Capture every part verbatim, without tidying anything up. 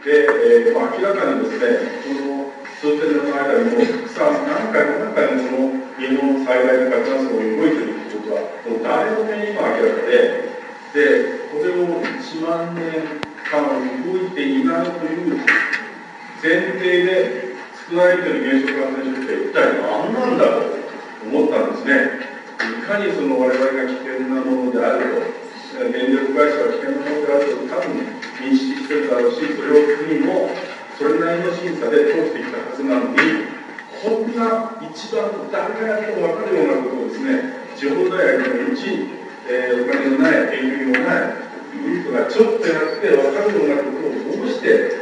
で、えーまあ、明らかにですね、この数千年の間にもたくさん何回も何回もこの日本最大の活断層が動いているということは、もう誰の目にも明らかで、で、これをいちまんねんかん動いていないという前提で作られている原子力発電所って一体何なんだと思ったんですね。いかにその我々が危険なものであると、電力会社は危険なものであると多分認識してるだろうし、それを国もそれなりの審査で通してきたはずなのに、こんな一番誰がやっても分かるようなことをですね、地方大学のうち、えー、お金のない研究もないグループがちょっとやって分かるようなことをどうして、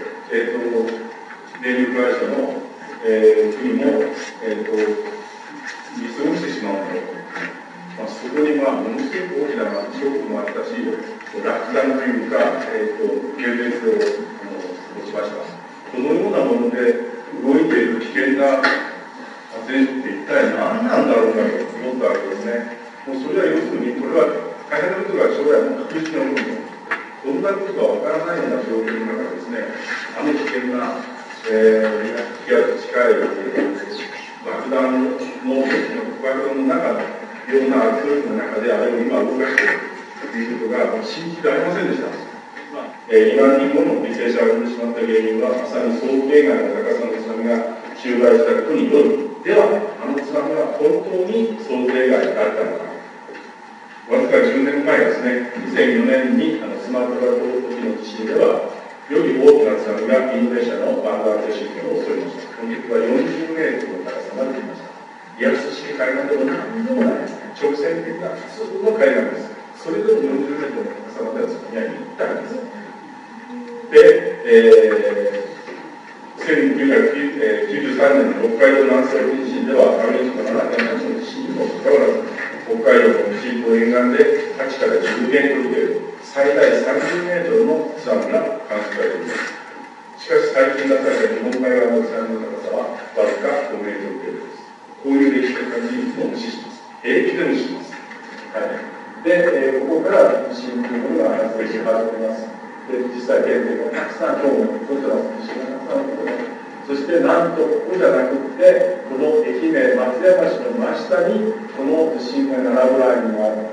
えー、と電力会社の、えー、国も、えー、と見過ごしてしまうのか。まあ、そこにまあものすごく大きなショックもあったし、落胆というか、えー、と厳烈をあの持ちました。このようなもので動いている危険な発電所って一体何なんだろうかと思ったわけですね。もうそれは要するに、これは大変なことが将来も確実なもので、どんなことかわからないような状況の中でですね、あの危険な、えー、気圧近い爆弾の爆弾の中のような圧力の中であれを今動かしているということが信じられませんでした。まあえー、にまんにんもの犠牲者が生んでしまった原因はまさに想定外の高さの津波が襲来したことによる。では、あの津波は本当に想定外だったのか。わずかじゅうねんまえですね、にせんよねんにあのスマトラ島沖の地震では、より大きな津波がインドネシアのバンダーテシンを襲いました。この時はよんじゅうメートルの高さまで来ました。リアス式海岸でも何でもない直線的な普通の海岸です。それでもよんじゅうメートルの高さまではそこには行ったんです。で、えー、せんきゅうひゃくきゅうじゅうさんねんの北海道南西沖地震ではマグニチュードななてんはちの地震にもかかわらず、北海道の西東沿岸ではちからじゅうメートル程度、最大さんじゅうメートルの津波が観測されています。しかし最近出された日本海側の津波の高さはわずかごメートル程度です。こういう歴史的な事実を無視します。平気で無視します。はい、で、えー、ここから地震というものが発生し始めます。で、実際原点がたくさん、今日もこちらの地震がたくさん起こります。そしてなんとここじゃなくってこの愛媛松山市の真下にこの地震が並ぶラインがあって、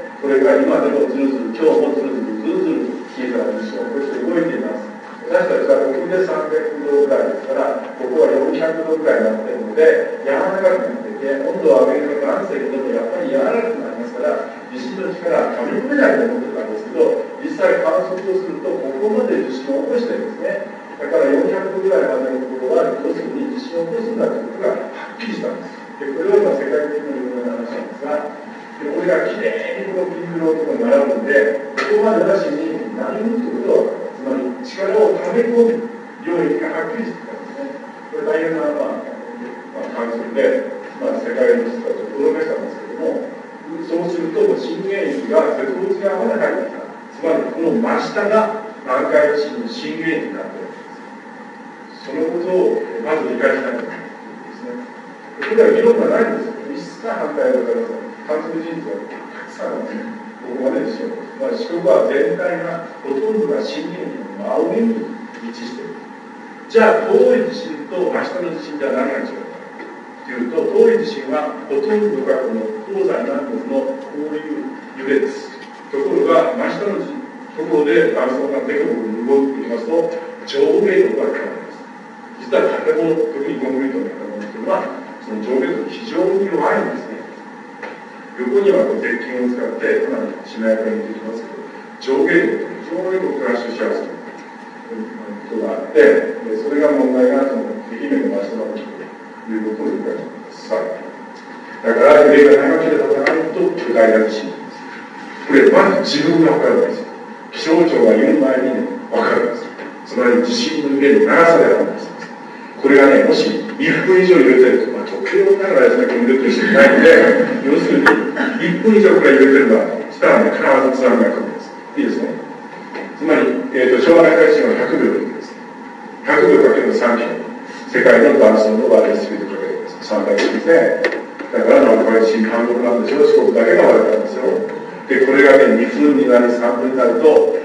これが今でもずるずる今日もずるずるずるずる小さな地震を起こして動いています。私たちは沖でさんびゃくどぐらいですから、ここはよんひゃくどぐらいになっているので柔らかくなっていて、温度を上げると岩石でもやっぱり柔らかくなりますから、地震の力は噛み込めないと思ってたんですけど、実際観測をするとここまで地震を起こしてるんですね。だからよんひゃくどぐらいまでのところは要するに地震を起こすんだということがはっきりしたんです。でこれは今世界的に有名な話なんですが、でこれがきれいにこのピンクのところに並ぶので、ここまでなしに何もということは、つまり力を溜め込む領域がはっきりしてたんですね。これ大変な、まあまあ、観測で、まあ、世界の人たちを驚かしたんですけども、そうすると震源域が絶望的なまで入ってきた。つまりこの真下が南海地震の震源域になっている。そのことをまず理解しないといけないですね。これは議論がないんですよ。一切反対をから観測事実がたくさんあるんですね。ここまでですよ。まあ、四国は全体がほとんどが震源域の真上に位置している。じゃあ遠い地震と真下の地震では何が違うかというと、遠い地震はほとんどがこの東西南北のこういう揺れです。ところが真下のところで断層がデコボコに動いていきますと上下力が変わります。実は建物、特にコンクリートの建物というのはその上下力非常に弱いんですね。横にはこう鉄筋を使ってかなりしなやかにできますけど、上下力と非常にこうクラッシュしやすいことがあって、それが問題がその愛媛の真下の地区ということを理解してください。だから揺れが長ければ長いほど巨大な地震なんです。これまず自分が分かるんですよ。気象庁が言う前にね、分かるんです。つまり地震の揺れの長さであるんです。これがね、もしいっぷん以上揺れてると、まあ、時計を見ながらですね、この揺れてる人いないので、要するにいっぷん以上くらい揺れてるんだとしたらね、必ず津波が来るんです。いいですね。つまり、えーと、昭和大地震はひゃくびょうです。ひゃくびょうかけるさんキロ。世界の断層の割れスピードかけるんです。さんかいですね。だから、まあ、これ新韓国なんでしょう、四国だけが割れたんですよ。で、これがね、にふんになりさんぷんになると、も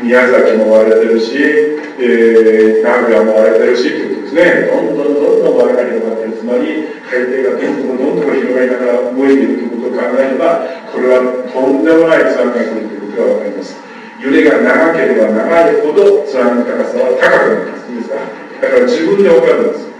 宮崎も割れてるし、えー、名古屋も割れてるしということですね。どんどんどんどん割れが広がっている。つまり海底がどんどんどんどん広がりながら動いているということを考えれば、これはとんでもない津波が来るということが分かります。揺れが長ければ長いほど津波の高さは高くなります。いいですか。だから自分で分かるんです。